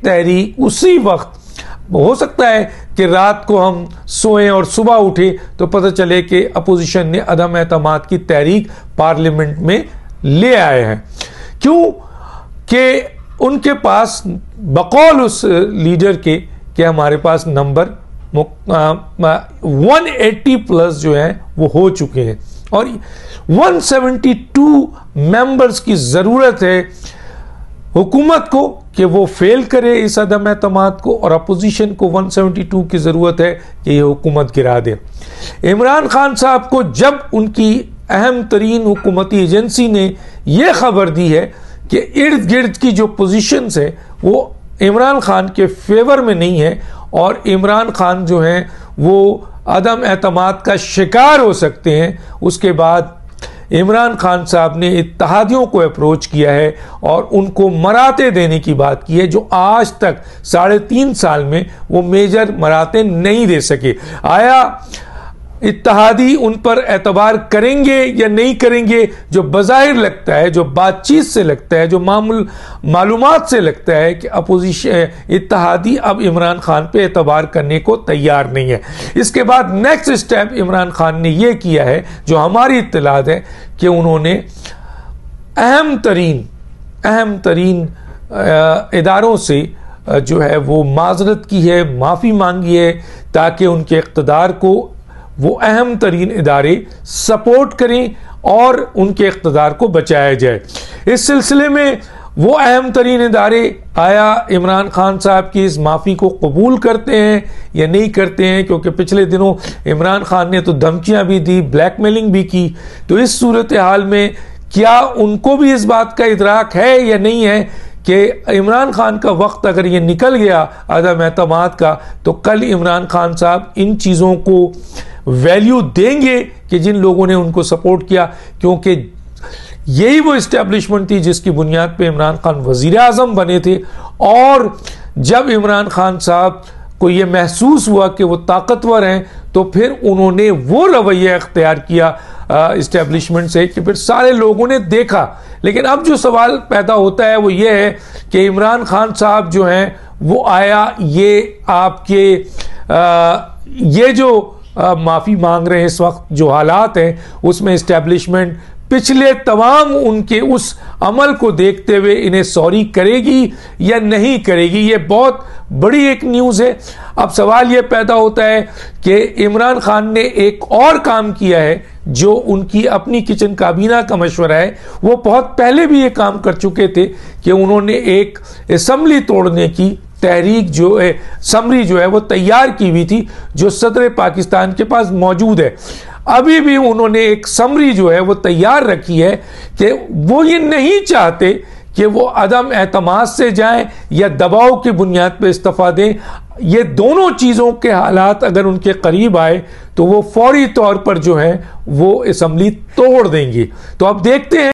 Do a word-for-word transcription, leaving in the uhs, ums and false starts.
तहरीक उसी वक्त, हो सकता है कि रात को हम सोएं और सुबह उठे तो पता चले कि अपोजिशन ने अदम एतमाद की तहरीक पार्लियामेंट में ले आए हैं। क्यों कि उनके पास बकौल उस लीडर के कि हमारे पास नंबर वन एटी प्लस जो है वो हो चुके हैं और वन सेवेंटी टू मेंबर्स की ज़रूरत है हुकूमत को कि वो फेल करे इस अदम एतमाद को, और अपोजिशन को वन सेवेंटी टू की ज़रूरत है कि ये हुकूमत गिरा दे। इमरान खान साहब को जब उनकी अहम तरीन हुकूमती एजेंसी ने यह खबर दी है कि इर्द गिर्द की जो पोजीशंस है वो इमरान खान के फेवर में नहीं है और इमरान खान जो हैं वो अदम एतमाद का शिकार हो सकते हैं, उसके बाद इमरान खान साहब ने इत्तेहादियों को अप्रोच किया है और उनको मराते देने की बात की है, जो आज तक साढ़े तीन साल में वो मेजर मराते नहीं दे सके। आया इत्तेहादी उन पर एतबार करेंगे या नहीं करेंगे, जो बज़ाहिर लगता है, जो बातचीत से लगता है, जो मामूल मालूमात से लगता है कि अपोजिशन इत्तेहादी अब इमरान खान पे एतबार करने को तैयार नहीं है। इसके बाद नेक्स्ट स्टेप इमरान खान ने यह किया है, जो हमारी इत्तलात है, कि उन्होंने अहम तरीन अहम तरीन इदारों से जो है वो माजरत की है, माफ़ी मांगी है, ताकि उनके इक़्तिदार को वो अहम तरीन इदारे सपोर्ट करें और उनके इक़्तिदार को बचाया जाए। इस सिलसिले में वो अहम तरीन इदारे आया इमरान खान साहब की इस माफ़ी को कबूल करते हैं या नहीं करते हैं, क्योंकि पिछले दिनों इमरान खान ने तो धमकियां भी दी, ब्लैकमेलिंग भी की। तो इस सूरत हाल में क्या उनको भी इस बात का इदराक है या नहीं है कि इमरान खान का वक्त अगर ये निकल गया अदम एतमाद का, तो कल इमरान खान साहब इन चीज़ों को वैल्यू देंगे कि जिन लोगों ने उनको सपोर्ट किया, क्योंकि यही वो इस्टेब्लिशमेंट थी जिसकी बुनियाद पे इमरान खान वज़ीर आज़म बने थे। और जब इमरान खान साहब को ये महसूस हुआ कि वो ताकतवर हैं, तो फिर उन्होंने वो रवैया अख्तियार किया इस्टेब्लिशमेंट से कि फिर सारे लोगों ने देखा। लेकिन अब जो सवाल पैदा होता है वो ये है कि इमरान खान साहब जो हैं वो आया ये आपके आ, ये जो माफ़ी मांग रहे हैं इस वक्त, जो हालात हैं उसमें इस्टेब्लिशमेंट पिछले तमाम उनके उस अमल को देखते हुए इन्हें सॉरी करेगी या नहीं करेगी, ये बहुत बड़ी एक न्यूज़ है। अब सवाल ये पैदा होता है कि इमरान खान ने एक और काम किया है जो उनकी अपनी किचन काबीना का मशवरा है। वो बहुत पहले भी ये काम कर चुके थे कि उन्होंने एक असम्बली तोड़ने की तहरीक जो है, समरी जो है वो तैयार की हुई थी, जो सदर पाकिस्तान के पास मौजूद है। अभी भी उन्होंने एक समरी जो है वो तैयार रखी है कि वो ये नहीं चाहते कि वो अदम एतमाद से जाएं या दबाव की बुनियाद पर इस्तीफा दें। ये दोनों चीज़ों के हालात अगर उनके करीब आए तो वो फौरी तौर पर जो है वो असम्बली तोड़ देंगे। तो अब देखते हैं